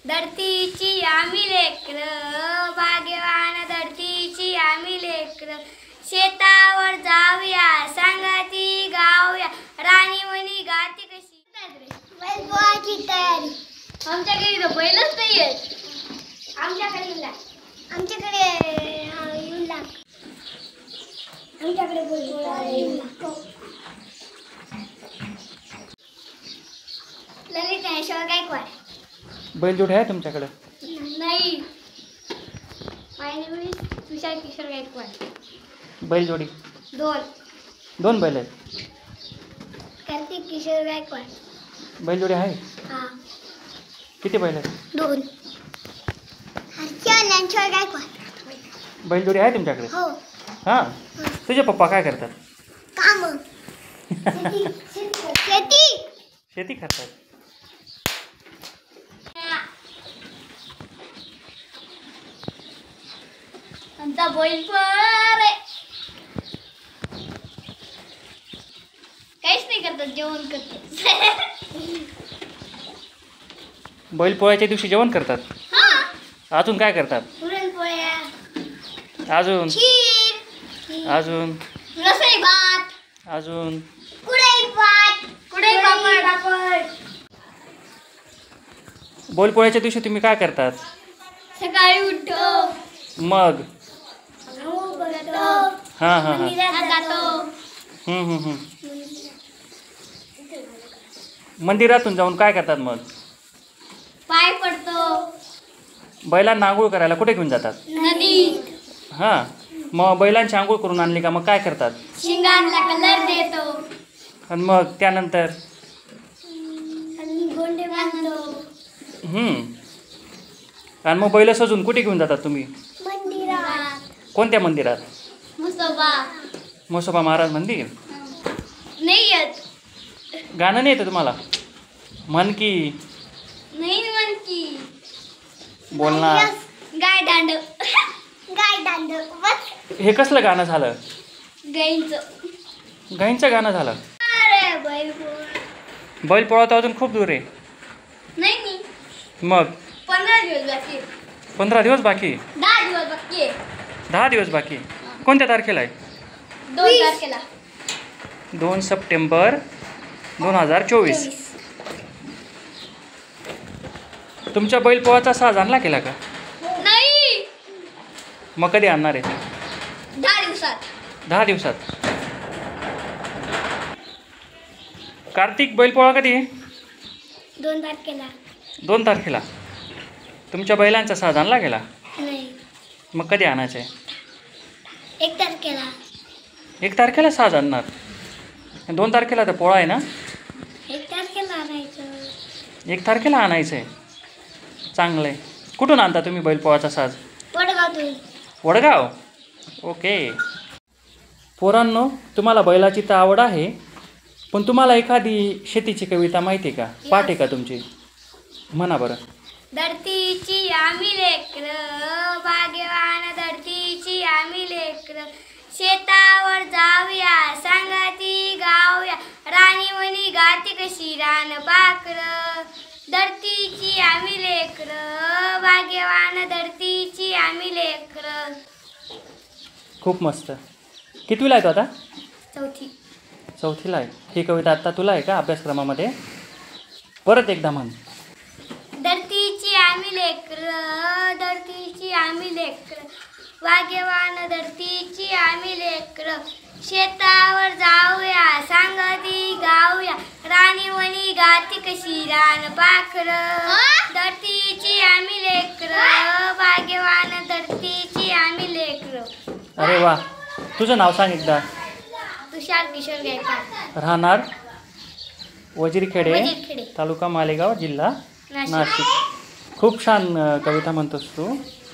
धरतीची आम्ही लेकर, भाग्यवान धरतीची आम्ही लेकर. शेतावर जाऊया, सांगाती गाऊया, राणी म्हणी गाती कशी. बैलपोळ्याची तयारी. आमच्याकडे तर बैलच नाही आहेत. आमच्याकडे येऊन लाग. आमच्याकडे ललित ऐश्वर गायकवाड. बैलजोडी आहे तुमच्याकडे? नाही. My name is Tushar Kishor Gaikwad. बैलजोडी दोन बैल आहेत. कार्तिक किशोर गायकवाड. बैलजोडी आहे? हां. किती बैल आहेत? 2. हर्षल ऐश्वर गायकवाड. बैलजोडी आहे तुमच्याकडे? हो. हां. तुझे पप्पा काय करतात? काम. शेती करतात. आमचा बैल रे काहीच नाही करतात, जेवण करतात. बैलपोळ्याच्या दिवशी जेवण करतात. अजून काय करतात? पुरणपोळ्या, अजून खीर, अजून रसई भात, अजून कुडई पापड. बैलपोळ्याच्या दिवशी तुम्ही काय करतात? सकाळी उठतो, मग हां हां हां मंदिरात जातो. मंदिरातून जाऊन काय करतात मग? पाय पडतो. बैलांना आंघोळ करायला कुठे घेऊन जातात? नदी. हां. मग बैलांची आंघोळ करून आणली का मग काय करतात? शिंगांना कलर देतो आणि मग त्यानंतर आणि गोंडे बांधतो. आणि मग बैल सजून कुठे घेऊन जातात तुम्ही? मंदिरात. कोणत्या मंदिरात? म्हसोबा महाराज मंदिर. नाही येत. गाणं नाही येतं तुम्हाला? म्हण की. नाही म्हण की. बोल ना. गाय दांड. गाय दांड. हे कसलं गाणं झालं? गाईंचं. गाईंचं गाणं झालं. अरे बैल बैलपोळा तर अजून खूप दूर आहे. नाही. मग 15 दिवस बाकी. 15 दिवस बाकी? 10 दिवस बाकी. 10 दिवस बाकी. कोणत्या तारखेला आहे? 2 तारखेला. 2 सप्टेंबर 2024. तुमच्या बैलपोळाचा साज आणला केला का? नाही. मग कधी आणणार आहे? 10 दिवसात. 10 दिवसात. कार्तिक बैलपोळा कधी आहे? 2 तारखेला. 2 तारखेला. तुमच्या बैलांचा साज आणला गेला? नाही. मग कधी आणायचं आहे? 1 तारखेला. 1 तारखेला साज आणणार? 2 तारखेला तर पोळा आहे ना? 1 तारखेला आणायचं. 1 तारखेला आणायचं आहे. चांगलं आहे. कुठून आणता तुम्ही बैलपोळाचा साज? वडगावातून. वडगाव. ओके. पोरांनो, तुम्हाला बैलाची तर आवड आहे, पण तुम्हाला एखादी शेतीची कविता माहिती आहे का? पाठ आहे का तुमची? म्हणा बरं. धरतीची आम्ही लेकर, भाग्यवान धरतीची आम्ही लेकर. शेतावर जाऊया, सांगाती गाऊया, राणी म्हणी गाती कशी रान पाखर. धरतीची आम्ही लेकर, भाग्यवान धरतीची आम्ही लेकर. खूप मस्त. कितवीला आहे तो आता? 4थी. 4थीला आहे. ही कविता आत्ता तुला आहे का अभ्यासक्रमामध्ये? परत एकदा म्हण. धरतीची आम्ही लेकर, धरतीची आम्ही लेकर, भाग्यवान धरतीची आम्ही लेकर. शेतावर जाऊया, सांगती गाऊया, राणी म्हणी गाती कशी रान पाखर. धरतीची आम्ही लेकर, भाग्यवान धरतीची आम्ही लेकर. अरे वा. तुझं नाव सांग एकदा. तुषार किशोर गायकवाड. राहणार वजीरखेडे, वजीरखेडे, तालुका मालेगाव, जिल्हा नाशिक. नाशिक. खूप छान कविता म्हणतोस तू.